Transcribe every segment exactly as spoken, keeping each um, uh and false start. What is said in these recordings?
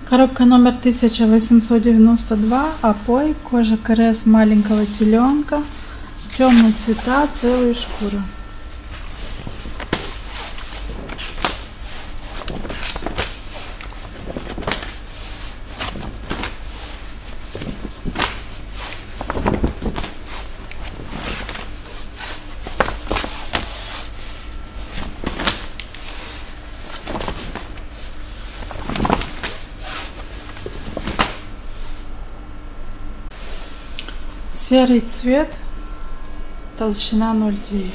Коробка номер тысяча восемьсот девяносто два, Апой, кожа КРС маленького теленка, темные цвета, целые шкуры. Серый цвет, толщина ноль девять.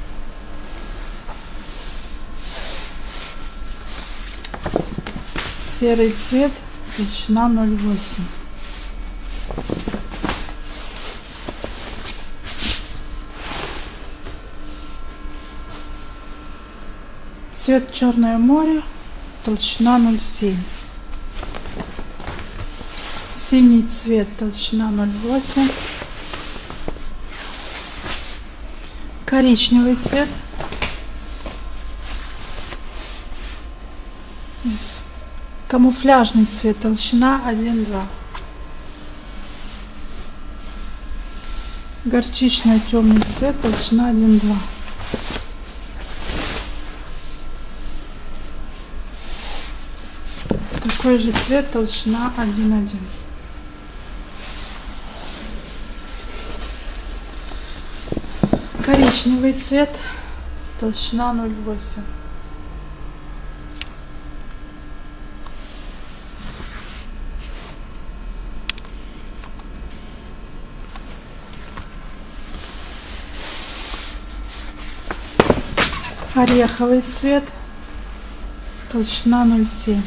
Серый цвет, толщина ноль восемь. Цвет Черное море, толщина ноль семь. Синий цвет, толщина ноль восемь. Коричневый цвет, камуфляжный цвет, толщина один два. Горчичный темный цвет, толщина один два. Такой же цвет, толщина один один. Коричневый цвет, толщина ноль восемь. Ореховый цвет, толщина ноль семь.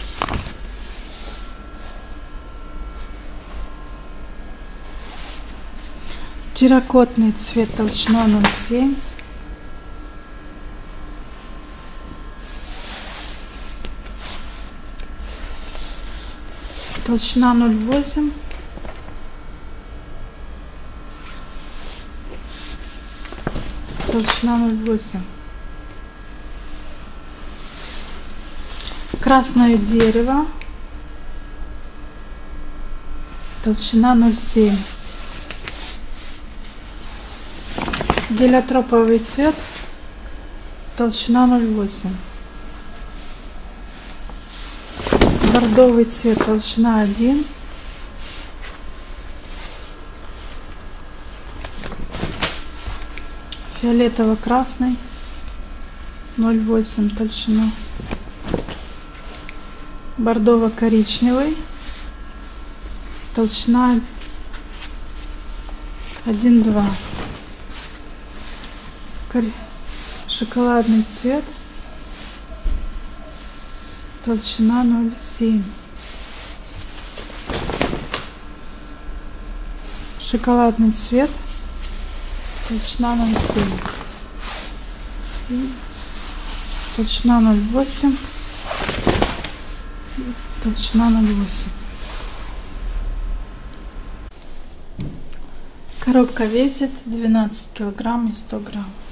Терракотный цвет, толщина ноль семь. Толщина ноль восемь. Толщина ноль восемь. Красное дерево, толщина ноль семь. Гелиотроповый цвет, толщина ноль восемь. Бордовый цвет, толщина один. Фиолетово-красный, ноль восемь толщина. Бордово-коричневый, толщина один два. Шоколадный цвет, толщина ноль семь. Шоколадный цвет, толщина ноль семь. И толщина ноль восемь. И толщина ноль восемь. Коробка весит двенадцать килограмм и сто грамм.